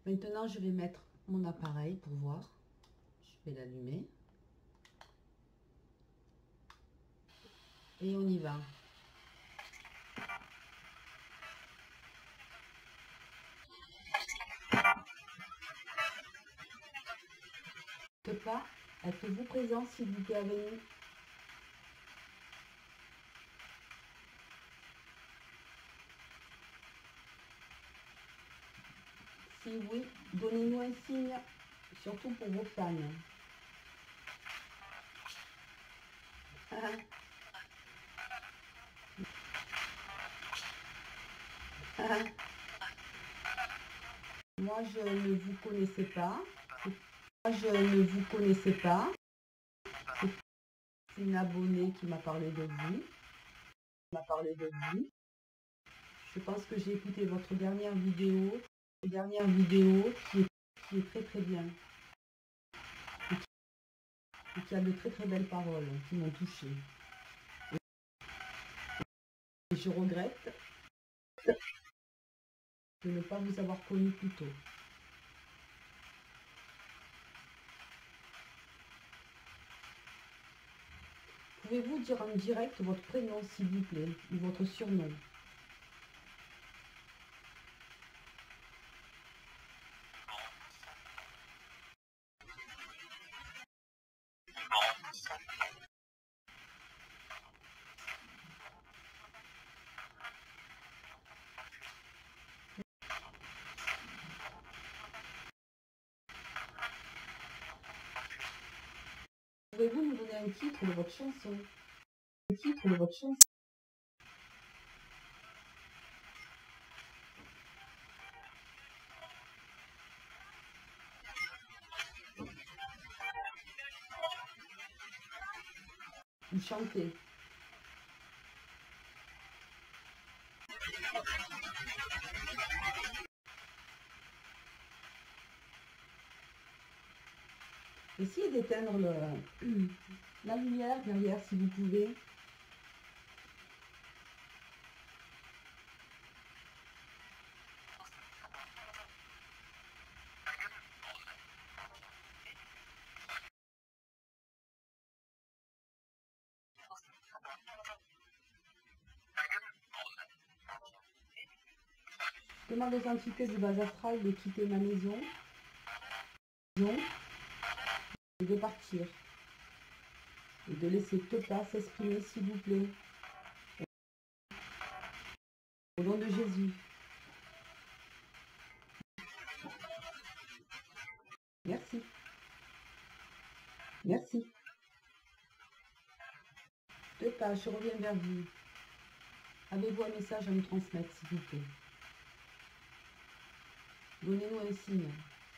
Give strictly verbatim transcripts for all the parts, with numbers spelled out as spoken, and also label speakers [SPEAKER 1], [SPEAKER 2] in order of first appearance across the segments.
[SPEAKER 1] Maintenant, je vais mettre mon appareil pour voir. Je vais l'allumer. Et on y va. Pas, êtes-vous présent s'il vous plaît avec nous? Si oui, donnez-nous un signe, surtout pour vos fans. Moi, je ne vous connaissais pas. Moi, je ne vous connaissais pas. C'est une abonnée qui m'a parlé de vous. m'a parlé de vous. Je pense que j'ai écouté votre dernière vidéo. Dernière vidéo qui est, qui est très très bien. Et qui, et qui a de très très belles paroles qui m'ont touchée. Et je regrette de ne pas vous avoir connu plus tôt. Pouvez-vous dire en direct votre prénom, s'il vous plaît, ou votre surnom? Pouvez-vous nous donner un titre de votre chanson? Le titre de votre chanson? Vous chantez. Essayez d'éteindre le, la lumière derrière si vous pouvez. Demande aux entités du bas astral de quitter ma maison et de partir. Et de laisser Topa s'exprimer, s'il vous plaît. Au nom de Jésus. Merci. Merci. Topa, je reviens vers vous. Avez-vous un message à nous transmettre, s'il vous plaît? Donnez-nous un signe.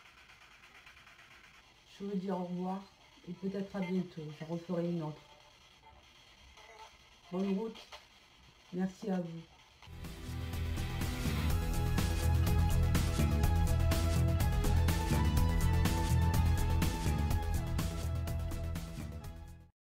[SPEAKER 1] Je vous dis au revoir et peut-être à bientôt. J'en referai une autre. Bonne route. Merci à vous.